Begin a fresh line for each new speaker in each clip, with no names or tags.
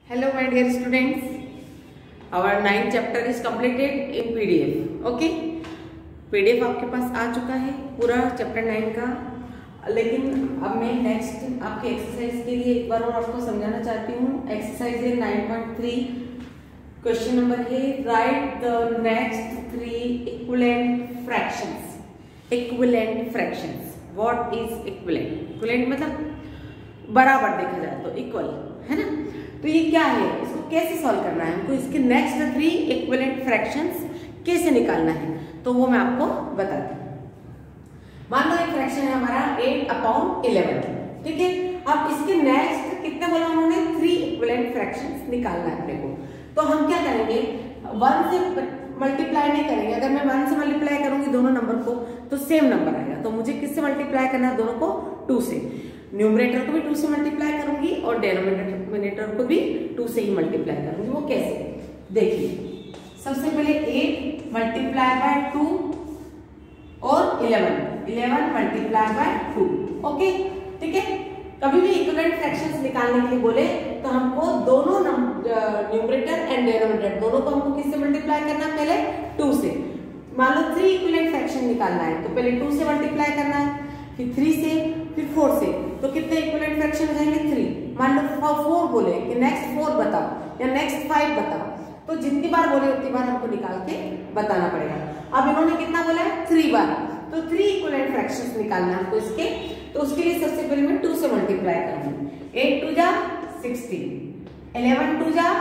Hello my dear students, our 9th chapter is completed in PDF. Okay, PDF आपके पास आ चुका है पूरा chapter 9 का। लेकिन अब मैं नेक्स्ट आपके एक्सरसाइज के लिए एक बार और आपको समझाना चाहती हूँ। एक्सरसाइज है 9.3, क्वेश्चन नंबर है write the next 3 equivalent fractions. Equivalent fractions, what is equivalent? Equivalent मतलब बराबर देखा जाए तो इक्वल, है ना। तो ये क्या है, इसको कैसे सॉल्व करना है हमको, इसके नेक्स्ट 3 इक्विवेलेंट फ्रैक्शंस कैसे निकालना है, तो वो मैं आपको बताती हूँ। मान लो एक फ्रैक्शन है हमारा 8/11, ठीक है। अब इसके नेक्स्ट कितने बोला उन्होंने, 3 इक्विवेलेंट फ्रैक्शंस निकालना है अपने को। तो हम क्या करेंगे, 1 से मल्टीप्लाई नहीं करेंगे। अगर मैं 1 से मल्टीप्लाई करूंगी दोनों नंबर को तो सेम नंबर आएगा। तो मुझे किससे मल्टीप्लाई करना है, दोनों को 2 से। न्यूमरेटर को भी 2 से मल्टीप्लाई करूंगी और डिनोमिनेटर को भी 2 से ही मल्टीप्लाई करूंगी। वो कैसे, देखिए सबसे पहले 8 मल्टीप्लाई बाय 2 और 11 मल्टीप्लाई बाय 2। ओके, ठीक है। कभी भी इक्विवेलेंट फ्रैक्शंस निकालने के लिए बोले तो हमको दोनों न्यूमरेटर एंड डिनोमिनेटर दोनों को हमको किससे मल्टीप्लाई करना है, पहले 2 से। मान लो 3 इक्विवेलेंट फ्रैक्शन निकालना है तो पहले 2 से मल्टीप्लाई करना है, फिर 3 से, फिर 4 से। तो कितने इक्विवेलेंट फ्रैक्शन हो जाएंगे, 3। मान लो 4 बोले कि नेक्स्ट 4 बताओ या नेक्स्ट 5 बताओ, तो जितनी बार बोले उतनी बार हमको निकाल के बताना पड़ेगा। अब इन्होंने कितना बोला है, 3 बार, तो 3 इक्विवेलेंट फ्रैक्शंस निकालना है हमको इसके। तो उसके लिए सबसे पहले मैं 2 से मल्टीप्लाई करूंगी। 8 2 जा 16, 11 2 जा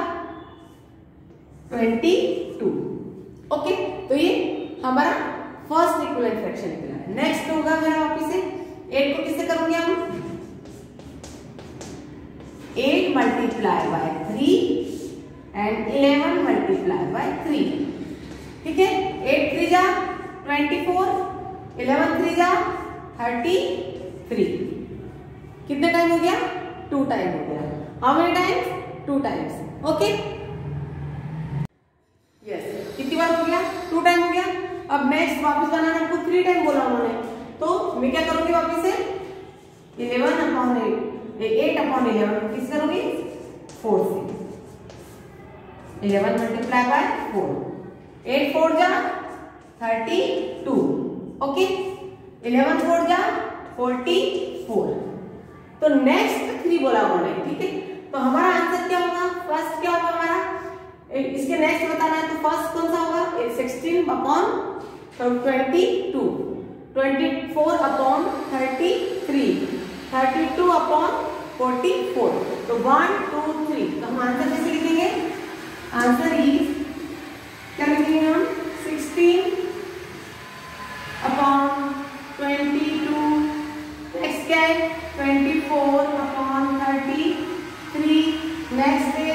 22। ओके, तो ये हमारा फर्स्ट इक्विवेलेंट फ्रैक्शन निकला है। नेक्स्ट होगा मेरा वापिस से 8 को किससे करूंगी हम, 8 multiply by 3 and 11 multiply by 3, ठीक है। 8 3 जा 24, 11 3 जा 33। कितने टाइम हो गया, 2 टाइम हो गया। How many times, 2 times. Okay, yes, कितनी बार हो गया, 2 टाइम हो गया। अब नेक्स्ट वापस बनाना हमको 3 टाइम बोला उन्होंने, तो मैं क्या करूंगी वापस से 8/11 किस करूंगी, 4 से। 11 मल्टीप्लाई बाय 4, 8 4 जा 32। ओके, 11 4 जा 44। तो नेक्स्ट 3 बोला उन्होंने, ठीक है। तो हमारा आंसर क्या होगा, फर्स्ट क्या होगा हमारा, इसके नेक्स्ट बताना है तो फर्स्ट कौन सा होगा, 16/22, 24/33, 32/44। तो 1 2 3। तो हम आंसर कैसे लिखेंगे, आंसर इज क्या लिखेंगे हम, 16/22। नेक्स्ट क्या है, 24/33। नेक्स्ट है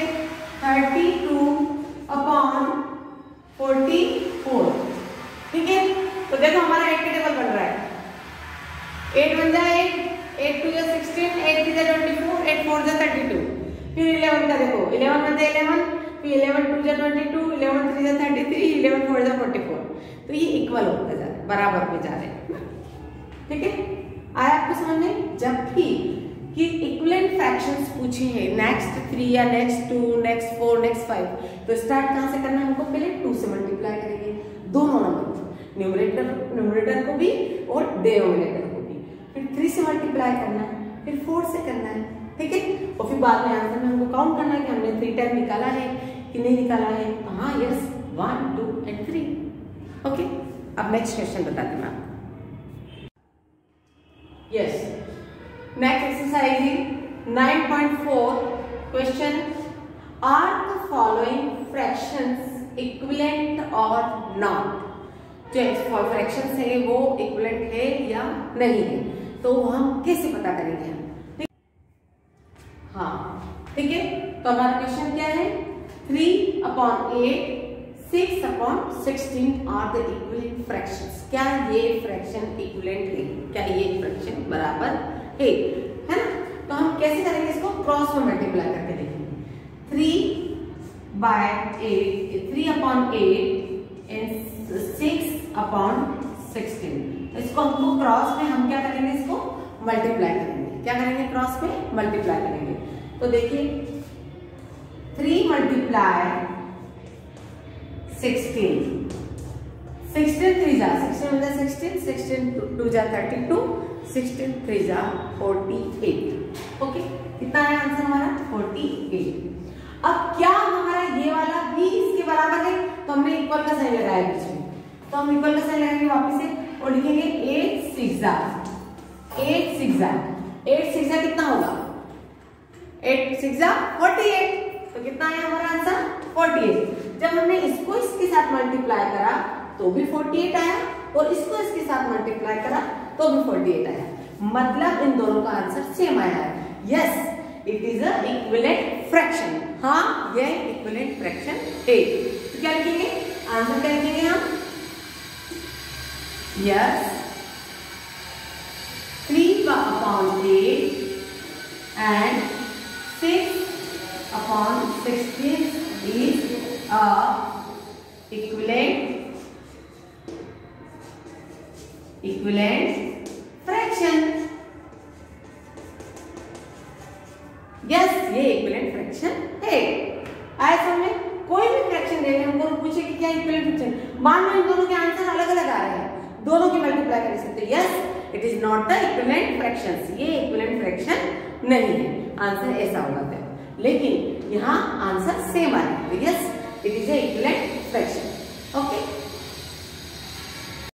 32/44, ठीक है। तो देखो हमारा 8 का टेबल बन रहा है। 8 1 जा 8, 8 2 जा 16, 8 3 जा 24, 8 4 जा 32। फिर 11 का देखो, 11 1 जा 11, फिर 11 2 जा 22, 11 3 जा 33, 11 4 जा 44। तो ये इक्वल होता जा रहा है, बराबर पे जा रहे हैं, ठीक है। आया आपको समझ में? जब भी कि इक्विवेलेंट फ्रैक्शंस पूछे हैं नेक्स्ट 3 या नेक्स्ट 2, नेक्स्ट 4, नेक्स्ट 5, तो स्टार्ट कहां से करना है हमको, पहले 2 से मल्टीप्लाई करेंगे दोनों नंबर, न्यूमरेटर को भी और डिनोमिनेटर को भी। फिर 3 से मल्टीप्लाई करना है, फिर 4 से करना है, ठीक है। और फिर बाद में आंसर में हमको काउंट करना है कि हमने 3 टाइम निकाला है कि नहीं निकाला है। हाँ, यस, 1 2 एंड 3। ओके, अब नेक्स्ट क्वेश्चन बताते हैं आपको। Yes, next exercise is 9.4, question are the following fractions equivalent और नॉट। जो फ्रैक्शंस है वो इक्विवेलेंट है या नहीं है, तो हम कैसे पता करेंगे हम, ठीक? हाँ, ठीक है। तो हमारा क्वेश्चन क्या है, 3/8 6/16 आर द इक्विवेलेंट फ्रैक्शंस। क्या ये फ्रैक्शन इक्विवेलेंट है, क्या ये फ्रैक्शन बराबर है ना। तो हम कैसे करेंगे इसको, क्रॉस में मल्टीप्लाई करके देखेंगे। 3/8 एंड 6/16। इसको हमको क्रॉस में हम क्या करेंगे, इसको मल्टीप्लाई करेंगे। क्या करेंगे, क्रॉस में मल्टीप्लाई करेंगे। तो देखिए 3 multiply 16, 16 3 जा 16 मतलब 16, 16 2 जा 32, 16 3 जा 48। ओके, कितना है आंसर हमारा 48। अब क्या हमारा ये वाला भी इसके बराबर है, तो हमने इक्वल का साइन लगाया बीच में, तो हम इक्वल का साइन लगाएंगे वापस से और लिखेंगे 8 6 जा 8 6 जा 8 6 जा कितना होगा 8 6 जा 48। तो कितना आया हमारा आंसर 48। जब हमने इसको इसके साथ मल्टीप्लाई करा तो भी 48 आया और इसको इसके साथ मल्टीप्लाई करा तो भी 48 आया, मतलब इन दोनों का आंसर सेम आया है। Yes it is a equivalent fraction. हाँ ये इक्विवेलेंट फ्रैक्शन है। तो क्या लिखेंगे आंसर, क्या लिखेंगे हम, yes 3/8 and 6/16 is a equivalent fraction। Yes ये इक्विवेलेंट फ्रैक्शन है। ऐसा में कोई भी फ्रैक्शन देंगे हमको पूछे कि क्या इक्विवेलेंट फ्रैक्शन, मान लो इन दोनों के आंसर अलग अलग आ रहे हैं, दोनों की मल्टीप्लाई कर सकते, yes it is not the equivalent fractions, ये इक्विवेलेंट फ्रैक्शन नहीं है, आंसर ऐसा होगा। लेकिन यहाँ आंसर सेम आ रहा है, yes it is a equivalent fraction. Okay